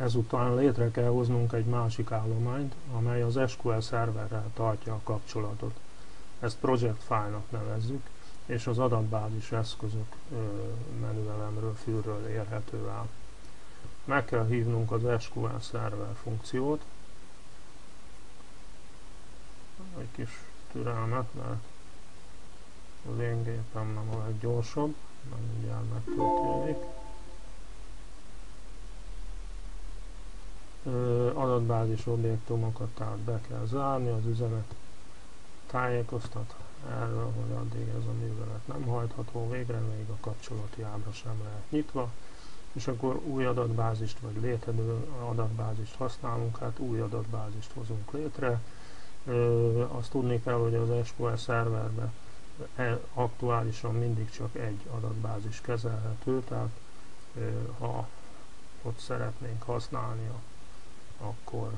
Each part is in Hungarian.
Ezután létre kell hoznunk egy másik állományt, amely az SQL szerverrel tartja a kapcsolatot. Ezt project file-nak nevezzük, és az adatbázis eszközök menüelemről, fülről érhető el. Meg kell hívnunk az SQL szerver funkciót. Egy kis türelmet, mert az én gépem nem a leggyorsabb, mindjárt megtörténik. Adatbázis objektumokat tehát be kell zárni, az üzenet tájékoztat erről, hogy addig ez a művelet nem hajtható végre, még a kapcsolati ábra sem lehet nyitva, és akkor új adatbázist vagy létező adatbázist használunk, hát új adatbázist hozunk létre. Azt tudni kell, hogy az SQL szerverben aktuálisan mindig csak egy adatbázis kezelhető, tehát ha ott szeretnénk használni, akkor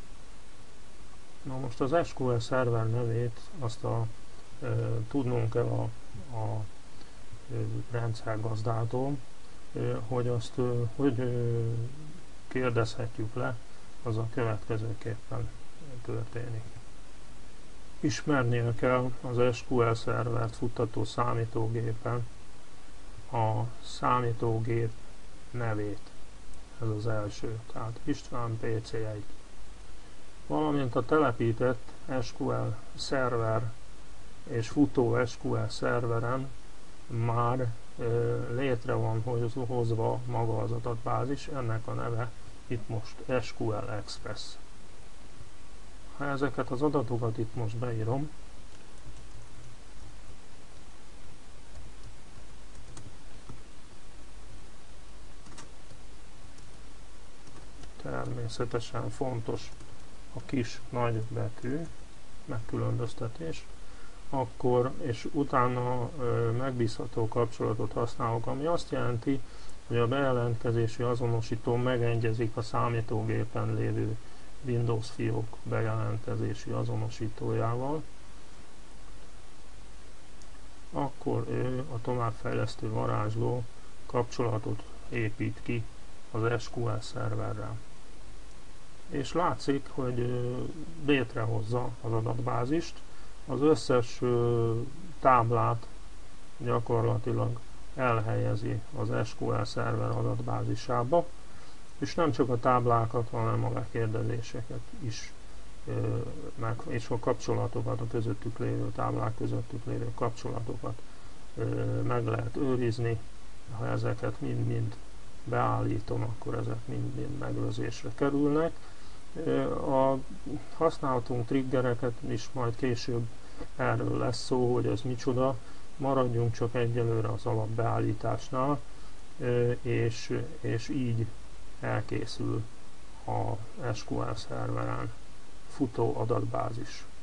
na most az SQL szerver nevét azt tudnunk kell a rendszergazdától, hogy azt hogy kérdezhetjük le, az a következőképpen történik. Ismernie kell az SQL szervert futtató számítógépen a számítógép nevét. Ez az első, tehát István PC1. Valamint a telepített SQL szerver és futó SQL szerveren már létre van hozva maga az adatbázis, ennek a neve itt most SQL Express. Ha ezeket az adatokat itt most beírom, természetesen fontos a kis nagy betű megkülönböztetés, akkor és utána megbízható kapcsolatot használok, ami azt jelenti, hogy a bejelentkezési azonosító megegyezik a számítógépen lévő Windows fiók bejelentkezési azonosítójával, akkor ő a továbbfejlesztő varázsló kapcsolatot épít ki az SQL szerverrel. És látszik, hogy létrehozza az adatbázist, az összes táblát gyakorlatilag elhelyezi az SQL szerver adatbázisába, és nem csak a táblákat, hanem a lekérdezéseket is, és a kapcsolatokat, a közöttük lévő táblák közöttük lévő kapcsolatokat meg lehet őrizni. Ha ezeket mind-mind beállítom, akkor ezek mind-mind megőrzésre kerülnek. Használhatunk triggereket is, majd később erről lesz szó, hogy ez micsoda. Maradjunk csak egyelőre az alapbeállításnál, és így elkészül a SQL szerveren futó adatbázis.